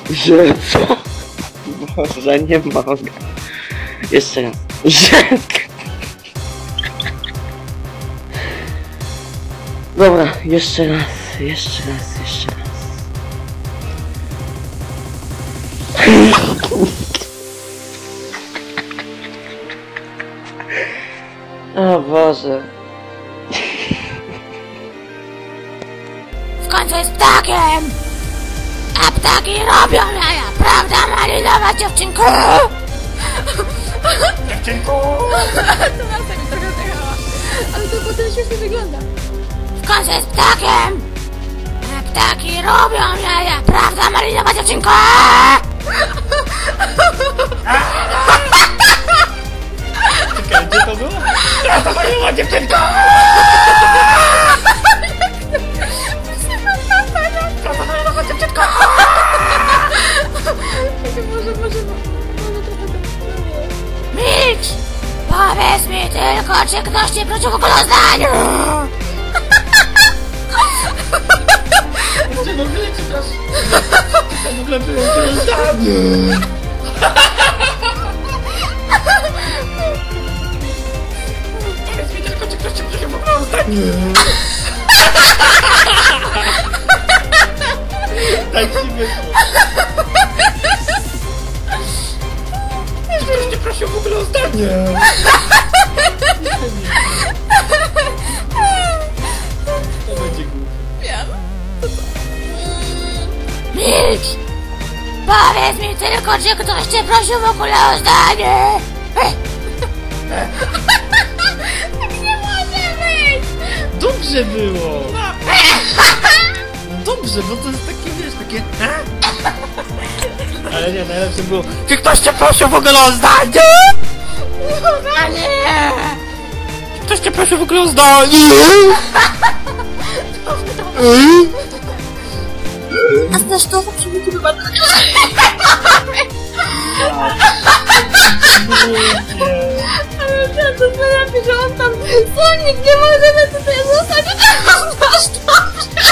Że co? Boże, nie mogę. Jeszcze raz. Że... Dobra, jeszcze raz. O Boże. W końcu jest ptakiem! A ptaki robią jaja, prawda, malinowa dziewczynko? Dziewczynku! To nas tak trochę zjechała, ale to potem śmiesznie wygląda. W końcu jest ptakiem! A ptaki robią jaja, prawda, malinowa dziewczynko? Czekaj, gdzie to było? A to malinowa dziewczynka! Milcz! Powiedz mi tylko, czy ktoś ci wrócił w ogóle o zdaniu! Gdzie w ogóle czytasz? To w ogóle było zdanie! Powiedz mi tylko, czy ktoś ci wrócił w ogóle o zdanie! Tak ci wyszło. Czy ktoś cię prosił w ogóle o zdanie? To będzie głupie. Milcz! Powiedz mi tylko, czy ktoś cię prosił w ogóle o zdanie! Tak nie może być! Dobrze było! No dobrze, bo to jest takie, wiesz, takie... Ale nie, najlepsze było... Czy ktoś cię prosił w ogóle o zdanie? A nie! Czy ktoś cię prosił w ogóle o zdanie? A znasz to? Przywódcy wypadku. Ale to jest najlepiej, że on tam... Słonik, nie możemy tutaj zostać! Znasz to?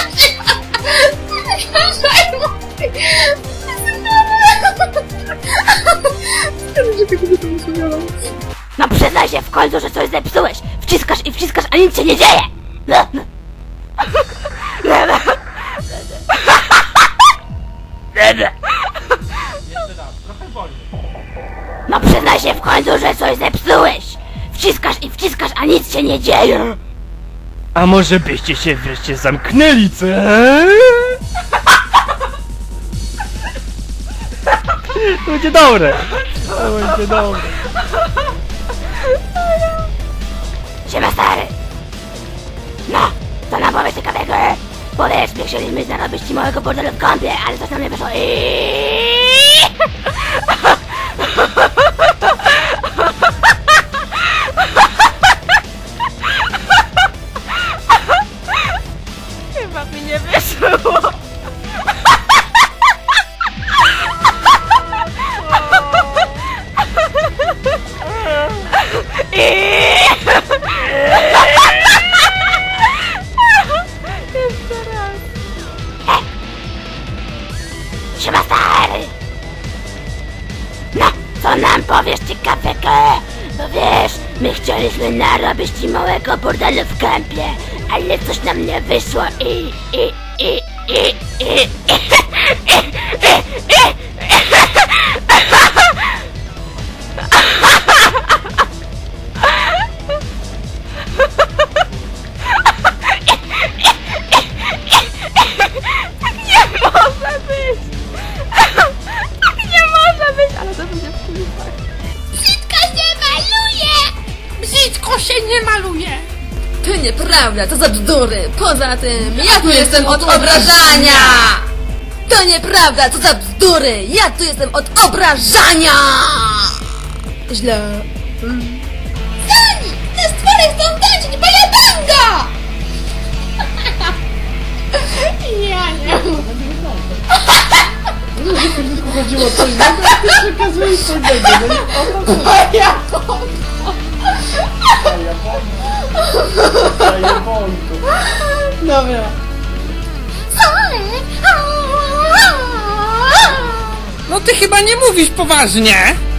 No przyznaj się w końcu, że coś zepsułeś! Wciskasz i wciskasz, a nic się nie dzieje! Jeszcze raz, trochę wolniej. No przyznaj się w końcu, że coś zepsułeś! Wciskasz i wciskasz, a nic się nie dzieje! A może byście się wreszcie zamknęli, co? To będzie dobre. To będzie dobre. Siema stary! No, to nam powiedz ciekawego, bo wiesz, my chcieliśmy zarobić ci małego bordelu w kąpie, ale coś nam nie wyszło Chyba mi nie wyszło. Siema stary! No, co nam powiesz ciekawego? Bo wiesz, my chcieliśmy narobić ci małego bordelu w kępie, ale coś nam nie wyszło To nieprawda, to za bzdury. Poza tym, ja tu jestem od obrażania! To nieprawda, to za bzdury. Ja tu jestem od obrażania! Źle. Sani! Te stwory chcą tańczyć balabanga! Ja nie Chodziło coś innego, a ty przekazujesz coś innego. Dobra. Sorry! ty chyba nie mówisz poważnie.